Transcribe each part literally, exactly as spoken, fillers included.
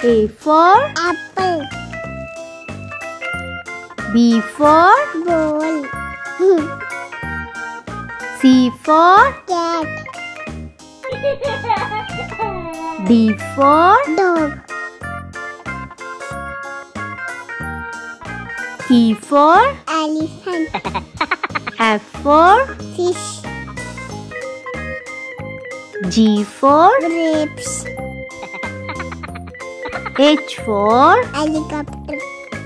A for apple. B for Ball. C for Cat. D for Dog. E for Elephant. F for Fish. G for Grapes. H for Helicopter.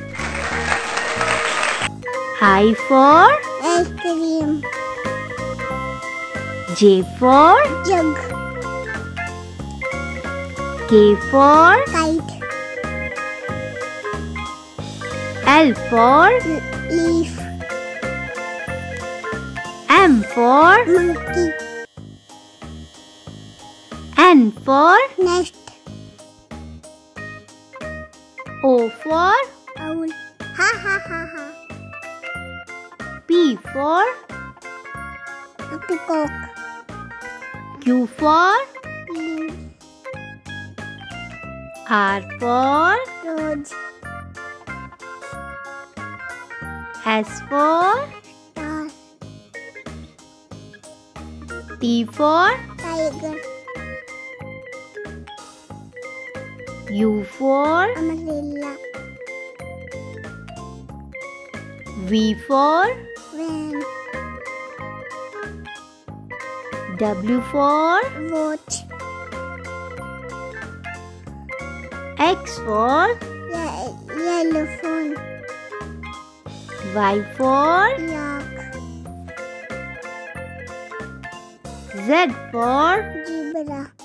I for Ice cream. J for Jug. K for Kite. L for Leaf. M for Monkey. N for Nest. O for Owl. Ha ha ha ha. P for A peacock. Q for Leaf. R for Rose. S for Star. T for Tiger. U for Umbrella. V for Van. W for Watch. X for Ye- yellow phone. Y for Yak. Z for Zebra.